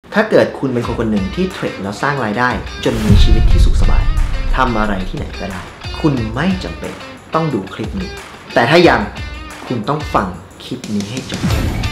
ถ้าเกิดคุณเป็นคนหนึ่งที่เทรดแล้วสร้างรายได้จนมีชีวิตที่สุขสบายทำอะไรที่ไหนก็ได้คุณไม่จำเป็นต้องดูคลิปนี้แต่ถ้ายังคุณต้องฟังคลิปนี้ให้จบ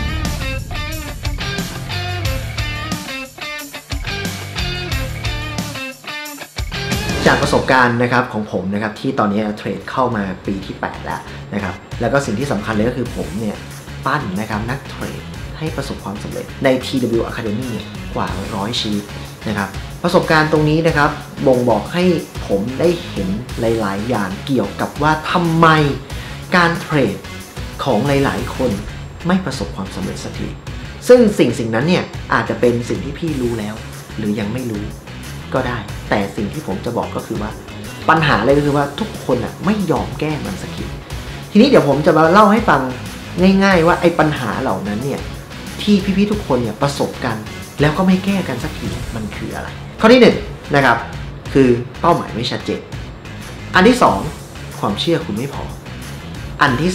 จากประสบการณ์นะครับของผมนะครับที่ตอนนี้เทรดเข้ามาปีที่8แล้วนะครับแล้วก็สิ่งที่สำคัญเลยก็คือผมเนี่ยปั้นนะครับนักเทรดให้ประสบความสำเร็จใน TW Academy กว่า100ชีวิตนะครับประสบการณ์ตรงนี้นะครับบ่งบอกให้ผมได้เห็นหลายๆอย่างเกี่ยวกับว่าทำไมการเทรดของหลายๆคนไม่ประสบความสำเร็จสักทีซึ่งสิ่งนั้นเนี่ยอาจจะเป็นสิ่งที่พี่รู้แล้วหรือยังไม่รู้ก็ได้แต่สิ่งที่ผมจะบอกก็คือว่าปัญหาเลยก็คือว่าทุกคนไม่ยอมแก้มันสักทีทีนี้เดี๋ยวผมจะมาเล่าให้ฟังง่ายๆว่าไอ้ปัญหาเหล่านั้นเนี่ยที่พี่ๆทุกคนเนี่ยประสบกันแล้วก็ไม่แก้กันสักทีมันคืออะไรข้อที่1นะครับคือเป้าหมายไม่ชัดเจนอันที่2ความเชื่อคุณไม่พออันที่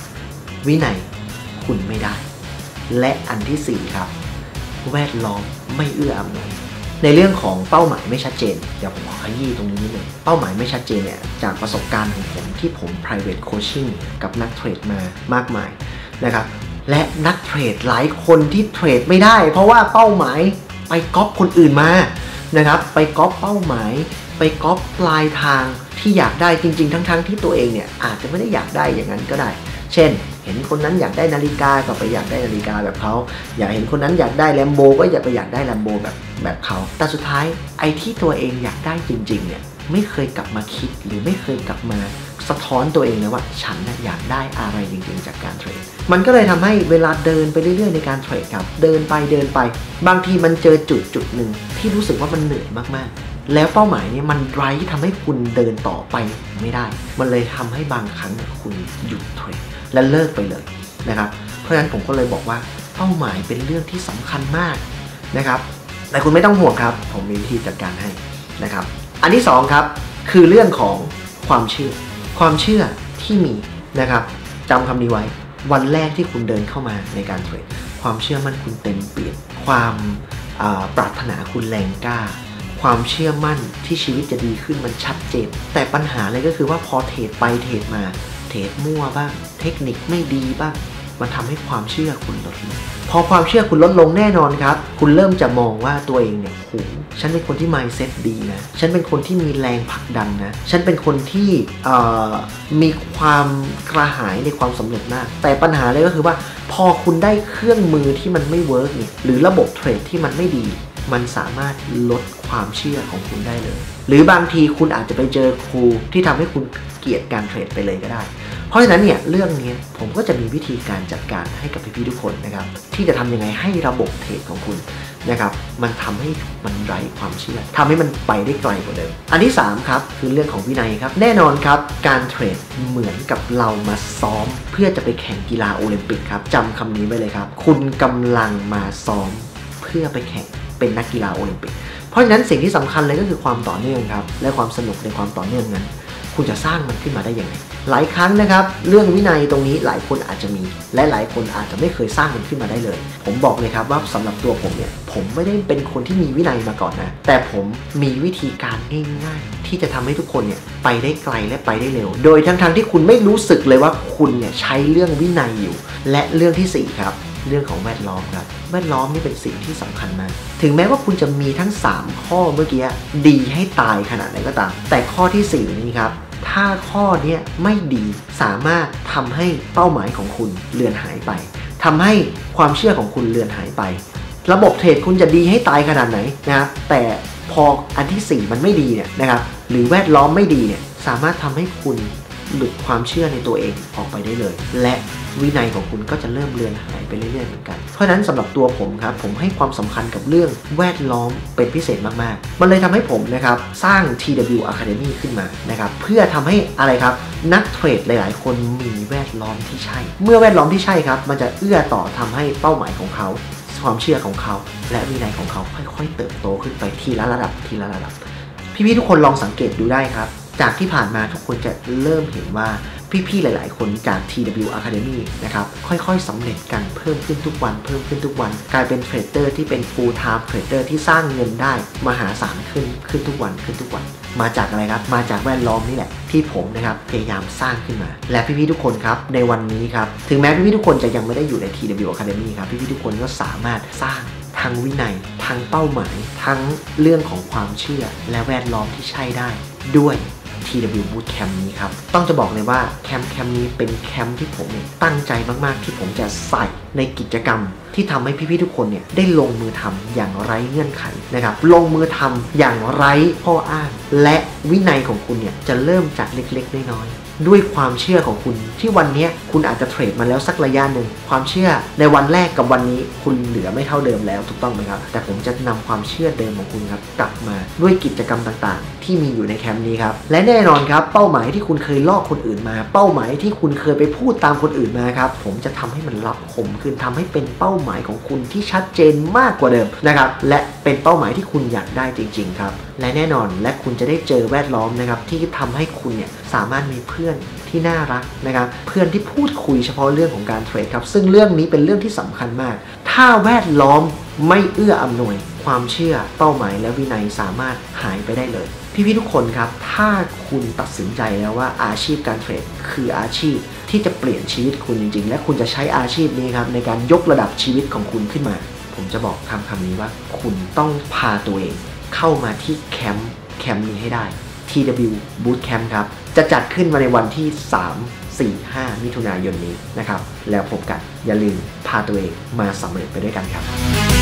3วินัยคุณไม่ได้และอันที่4ครับแวดล้อมไม่เอื้ออำนวยในเรื่องของเป้าหมายไม่ชัดเจนเดี๋ยวผมขอขยี้ตรงนี้นิดนึงเป้าหมายไม่ชัดเจนเนี่ยจากประสบการณ์ของผมที่ผม private coaching กับนักเทรดมามากมายนะครับและนักเทรดหลายคนที่เทรดไม่ได้เพราะว่าเป้าหมายไปก๊อปคนอื่นมานะครับไปก๊อปเป้าหมายไปก๊อปปลายทางที่อยากได้จริงๆทั้งที่ตัวเองเนี่ยอาจจะไม่ได้อยากได้อย่างนั้นก็ได้เช่นเห็นคนนั้นอยากได้นาฬิกาก็ไปอยากได้นาฬิกาแบบเขาอยากเห็นคนนั้นอยากได้แลมโบก็อยากได้แลมโบแบบเขาแต่สุดท้ายไอ้ที่ตัวเองอยากได้จริงๆเนี่ยไม่เคยกลับมาคิดหรือไม่เคยกลับมาสะท้อนตัวเองเลยว่าฉันอยากได้อะไรจริงๆจากการเทรดมันก็เลยทำให้เวลาเดินไปเรื่อยๆในการเทรดครับเดินไปบางทีมันเจอจุดหนึ่งที่รู้สึกว่ามันเหนื่อยมากๆแล้วเป้าหมายนี้มันไร้ทำให้คุณเดินต่อไปไม่ได้มันเลยทำให้บางครั้งคุณหยุดเทรดและเลิกไปเลยนะครับเพราะฉะนั้นผมก็เลยบอกว่าเป้าหมายเป็นเรื่องที่สำคัญมากนะครับแต่คุณไม่ต้องห่วงครับผมมีวิธีจัดการให้นะครับอันที่2ครับคือเรื่องของความเชื่อที่มีนะครับจำคำนี้ไว้วันแรกที่คุณเดินเข้ามาในการเทรดความเชื่อมั่นคุณเต็มเปี่ยมความปรารถนาคุณแรงกล้าความเชื่อมั่นที่ชีวิตจะดีขึ้นมันชัดเจนแต่ปัญหาเลยก็คือว่าพอเทรดไปเทรดมาเทรดมั่วบ้างเทคนิคไม่ดีบ้างมันทำให้ความเชื่อคุณลดลงพอความเชื่อคุณลดลงแน่นอนครับคุณเริ่มจะมองว่าตัวเองเนี่ยโหฉันเป็นคนที่ mindset ดีนะฉันเป็นคนที่มีแรงผลักดันนะฉันเป็นคนที่มีความกระหายในความสำเร็จมากแต่ปัญหาเลยก็คือว่าพอคุณได้เครื่องมือที่มันไม่เวิร์กเนี่ยหรือระบบเทรดที่มันไม่ดีมันสามารถลดความเชื่อของคุณได้เลยหรือบางทีคุณอาจจะไปเจอครูที่ทำให้คุณเกลียดการเทรดไปเลยก็ได้เพราะฉะนั้นเนี่ยเรื่องนี้ผมก็จะมีวิธีการจัดการให้กับพี่ๆทุกคนนะครับที่จะทำยังไงให้ระบบเทรดของคุณนะครับมันทำให้มันไร้ความเชื่อทำให้มันไปได้ไกลกว่าเดิมอันที่3ครับคือเรื่องของวินัยครับแน่นอนครับการเทรดเหมือนกับเรามาซ้อมเพื่อจะไปแข่งกีฬาโอลิมปิกครับจำคำนี้ไว้เลยครับคุณกำลังมาซ้อมเพื่อไปแข่งเป็นนักกีฬาโอลิมปิกเพราะฉะนั้นสิ่งที่สำคัญเลยก็คือความต่อเนื่องครับและความสนุกในความต่อเนื่องนั้นคุณจะสร้างมันขึ้นมาได้ยังไงหลายครั้งนะครับเรื่องวินัยตรงนี้หลายคนอาจจะมีและหลายคนอาจจะไม่เคยสร้างมันขึ้นมาได้เลยผมบอกเลยครับว่าสำหรับตัวผมเนี่ยผมไม่ได้เป็นคนที่มีวินัยมาก่อนนะแต่ผมมีวิธีการง่ายๆที่จะทำให้ทุกคนเนี่ยไปได้ไกลและไปได้เร็วโดยทั้งที่คุณไม่รู้สึกเลยว่าคุณเนี่ยใช้เรื่องวินัยอยู่และเรื่องที่4ครับเรื่องของแวดล้อมครับแวดล้อมนี่เป็นสิ่งที่สำคัญมากถึงแม้ว่าคุณจะมีทั้ง3ข้อเมื่อกี้ดีให้ตายขนาดไหนก็ตามแต่ข้อที่4นี้ครับถ้าข้อนี้ไม่ดีสามารถทำให้เป้าหมายของคุณเลือนหายไปทำให้ความเชื่อของคุณเลือนหายไประบบเทรดคุณจะดีให้ตายขนาดไหนนะครับแต่พออันที่4มันไม่ดีเนี่ยนะครับหรือแวดล้อมไม่ดีเนี่ยสามารถทำให้คุณหลุดความเชื่อในตัวเองออกไปได้เลยและวินัยของคุณก็จะเริ่มเลือนหายไปเรื่อยๆเหมือนกันเพราะฉะนั้นสำหรับตัวผมครับผมให้ความสำคัญกับเรื่องแวดล้อมเป็นพิเศษมากๆมันเลยทำให้ผมนะครับสร้าง TW Academy ขึ้นมานะครับเพื่อทำให้อะไรครับนักเทรดหลายๆคนมีแวดล้อมที่ใช่เมื่อแวดล้อมที่ใช่ครับมันจะเอื้อต่อทำให้เป้าหมายของเขาความเชื่อของเขาและวินัยของเขาค่อยๆเติบโตขึ้นไปทีละระดับพี่ๆทุกคนลองสังเกตดูได้ครับจากที่ผ่านมาทุกคนจะเริ่มเห็นว่าพี่ๆหลายๆคนจาก TW Academy นะครับค่อยๆสำเร็จกันเพิ่มขึ้นทุกวันกลายเป็นเทรดเดอร์ที่เป็น full time เทรดเดอร์ที่สร้างเงินได้มหาศาลขึ้นทุกวันมาจากอะไรครับมาจากแวดล้อมนี่แหละที่ผมนะครับพยายามสร้างขึ้นมาและพี่ๆทุกคนครับในวันนี้ครับถึงแม้พี่ๆทุกคนจะยังไม่ได้อยู่ใน TW Academy ครับพี่ๆทุกคนก็สามารถสร้างทั้งวินัยทั้งเป้าหมายทั้งเรื่องของความเชื่อและแวดล้อมที่ใช่ได้ด้วย TW Bootcamp นี้ครับต้องจะบอกเลยว่าแคมป์นี้เป็นแคมป์ที่ผมตั้งใจมากๆที่ผมจะใส่ในกิจกรรมที่ทำให้พี่ๆทุกคนเนี่ยได้ลงมือทำอย่างไร้เงื่อนไขนะครับลงมือทำอย่างไร้ข้ออ้างและวินัยของคุณเนี่ยจะเริ่มจากเล็กๆน้อยๆด้วยความเชื่อของคุณที่วันนี้คุณอาจจะเทรดมาแล้วสักระยะหนึ่งความเชื่อในวันแรกกับวันนี้คุณเหลือไม่เท่าเดิมแล้วถูกต้องไหมครับแต่ผมจะนำความเชื่อเดิมของคุณครับกลับมาด้วยกิจกรรมต่างๆที่มีอยู่ในแคมป์นี้ครับและแน่นอนครับเป้าหมายที่คุณเคยลอกคนอื่นมาเป้าหมายที่คุณเคยไปพูดตามคนอื่นมาครับผมจะทำให้มันลับคมขึ้นทำให้เป็นเป้าหมายของคุณที่ชัดเจนมากกว่าเดิมนะครับและเป็นเป้าหมายที่คุณอยากได้จริงๆครับและแน่นอนและคุณจะได้เจอแวดล้อมนะครับที่ทำให้คุณเนี่ยสามารถมีเพื่อนที่น่ารักนะครับเพื่อนที่พูดคุยเฉพาะเรื่องของการเทรดครับซึ่งเรื่องนี้เป็นเรื่องที่สำคัญมากถ้าแวดล้อมไม่เอื้ออำนวยความเชื่อเป้าหมายและวินัยสามารถหายไปได้เลยพี่ๆทุกคนครับถ้าคุณตัดสินใจแล้วว่าอาชีพการเทรดคืออาชีพที่จะเปลี่ยนชีวิตคุณจริงๆและคุณจะใช้อาชีพนี้ครับในการยกระดับชีวิตของคุณขึ้นมาผมจะบอกคำนี้ว่าคุณต้องพาตัวเองเข้ามาที่แคมป์นี้ให้ได้ TW Bootcamp ครับจะจัดขึ้นมาในวันที่ 3-4-5 มิถุนายนนี้นะครับแล้วพบกันอย่าลืมพาตัวเองมาสำเร็จไปด้วยกันครับ